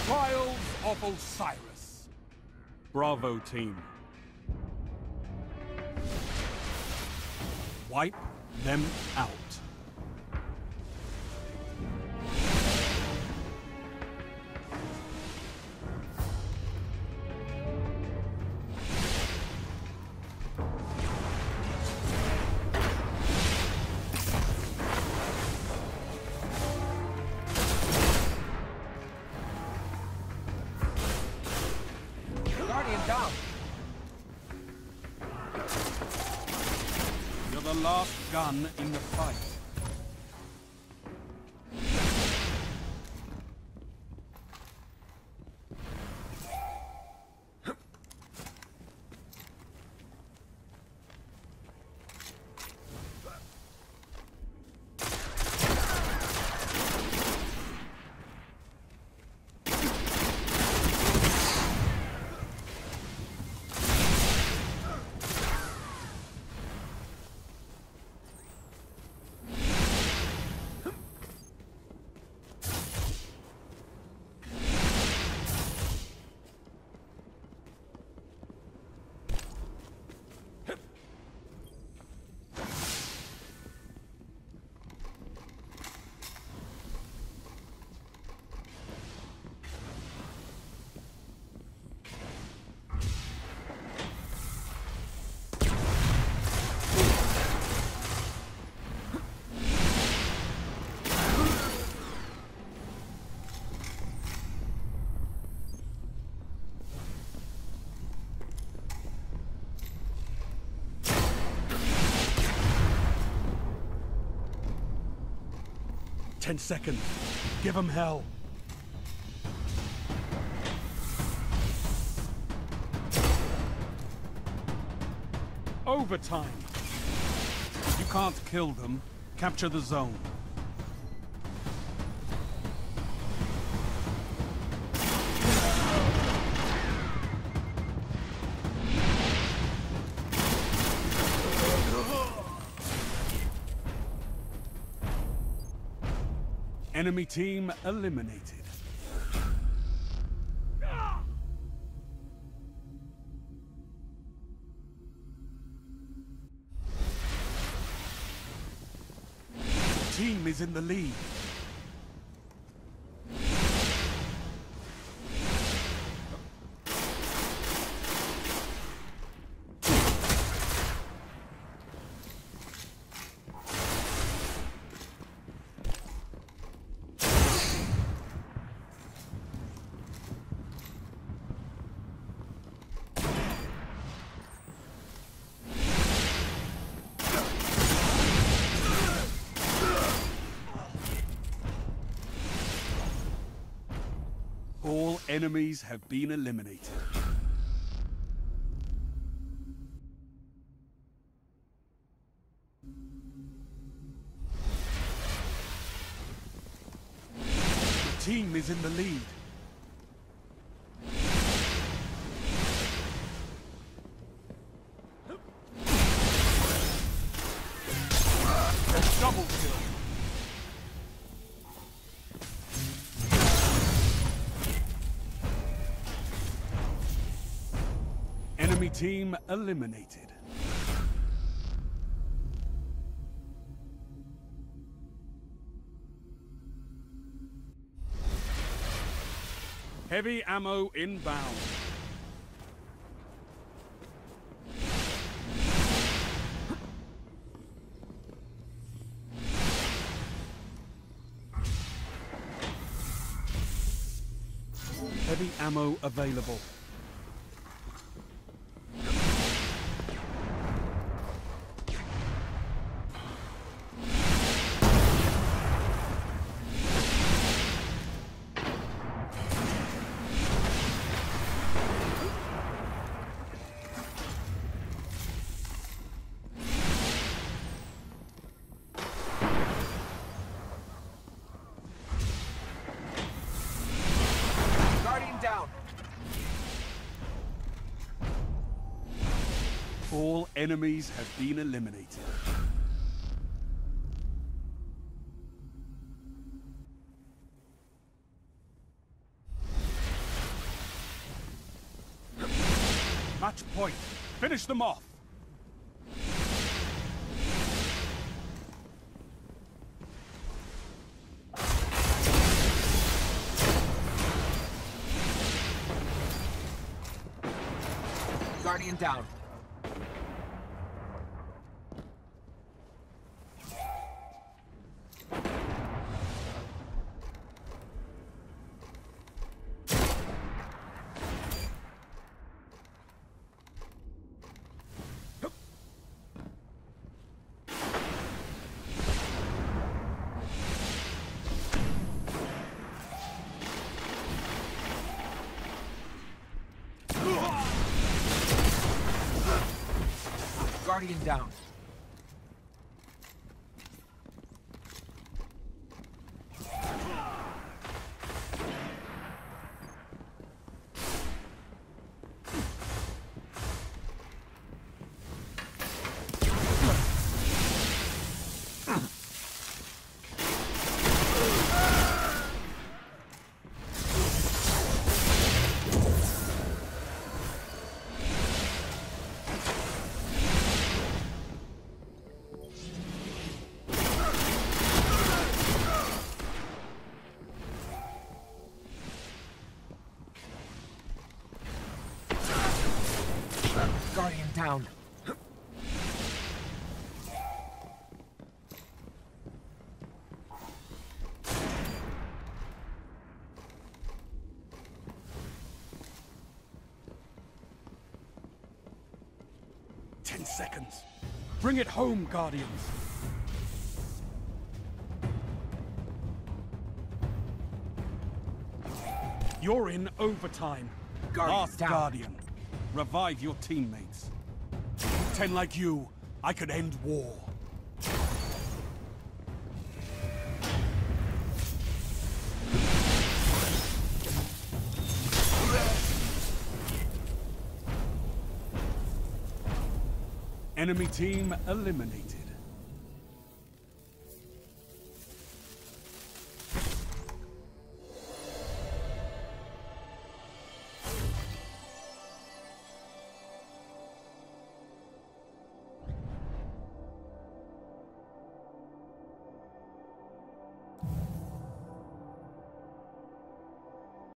Trials of Osiris. Bravo team. Wipe them out. Down. You're the last gun in the fight. Ten seconds. Give 'em hell. Overtime. You can't kill them. Capture the zone. Enemy team eliminated. The team is in the lead. All enemies have been eliminated. The team is in the lead. Double kill. Enemy team eliminated. Heavy ammo inbound. Heavy ammo available. Down. All enemies have been eliminated. Match point. Finish them off. Guardian down. Guardian down. Guardian down. Ten seconds. Bring it home, Guardians. You're in overtime. Last down. Guardian. Revive your teammates. 10 like you, I could end war. Enemy team eliminated.